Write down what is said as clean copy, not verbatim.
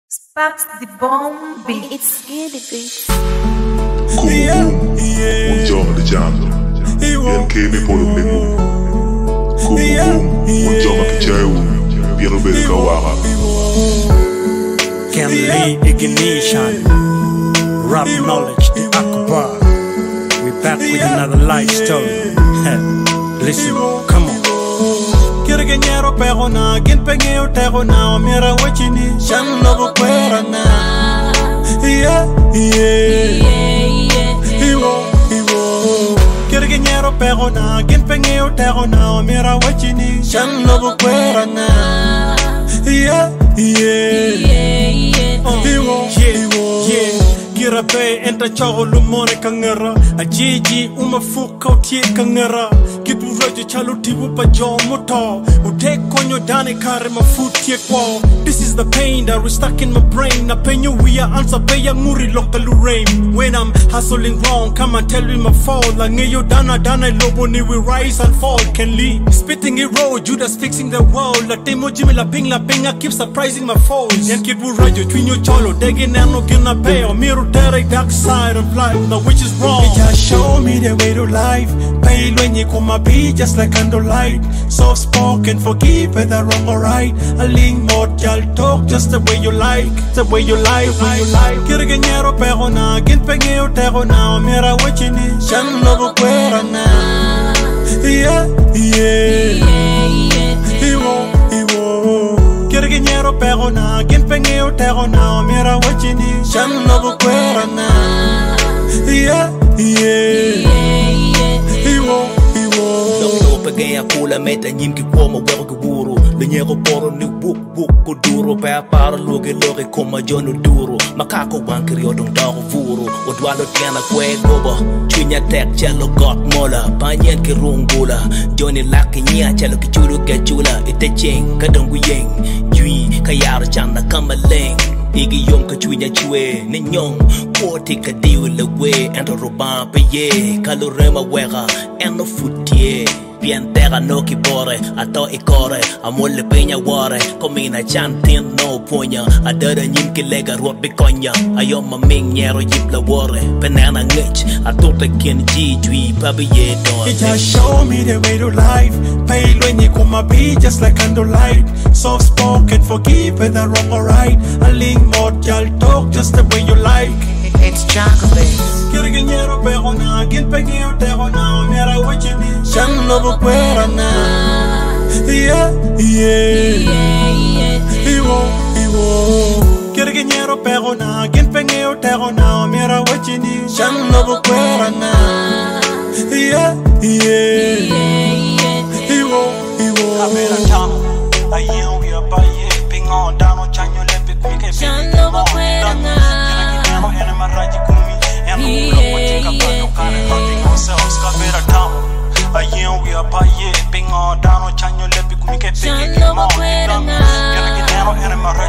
Sparks the bomb beat. It's scary, bitch. Buongiorno di Gianni, bien che mi può lumego. Buongiorno che c'è pieno bene kawara. Can lead ignition. Rapknowledge, the Akbar. We back with another life story. Listen, come on. Kirgenyero perona, gin pengeo terona, mira wachini, shan lobo perana. Yeah. Kirgenyero perona, gin pengeo terona, mira wachini, shan lobo perana. Yeah. Gira bay enta chago lumone kangera a jiji uma fuka tie kangera kitu rojo chalo tibu pa jomoto ude konyo dane kare ma futie kwa. This is the pain that was stuck in my brain. Na penyo we are answer pay yang muri local rain. When I'm hustling wrong, come and tell me my fall. Like ngeyo dana lobo ni we rise and fall. Can lead spitting a road, Judas fixing the world. La demo jimmy la ping I keep surprising my foes. Yan kid will rojo twin yo cholo degen no gina pay or miro dark side of life, now which is wrong. It just show me the way to life. Pale when you come up be just like candlelight. Soft spoken, forgive whether wrong or right. A link more, y'all talk just the way you like. The way you like, Kirgenyero perona, gin pengeo terona, mira wachini, shan lobo perana. Yeah. Kirgenyero perona, gin pengeo terona, mira wachini, shan lobo perana. Yeah. Pagaya kula meta nyim ki kwa mawa ko buru lenyero poro ni buk ko duro pa para loge koma jono duro makako wankiri odong dago furu odwalo tiana kwe gobo chunya tek chelo got mola panyen ki rungula joni laki nya chelo ki churu ke chula ite cheng kadongu yeng jui kayara chana kamaleng Igi yom ka chunya chue ni nyong Koti ka diwi le we Ento roban pe ye Kalurema wega Eno futie Bien terra no ki bore Ato ikore Amole peña ware Komina chantin no punya Adada nyim ki lega ruot bikonya Ayom maming nyero yip la ware Penana ngich Atote kin ji jui pabi ye don. It just show me the way to life. Pale when you come be just like candlelight. Soft spoken, forgive whether wrong or right. A link more, y'all talk just the way you like. It's chocolate. Kirgenyero perona, gin pengeo terona, mira wachini, shan lobo perana. Yeah. Kirgenyero perona, gin pengeo terona, mira wachini, shan lobo perana. Yeah. Kabera tamo, ayen we are by ye, ping on down on chanyo lempe quick. Shan lobo perana. And my raji kumi, and we are watching Akbar, kind of hunting ourselves. Kabera tamo, ayen we are by ye, ping on down on chanyo lempe quick. Shan lobo perana. And my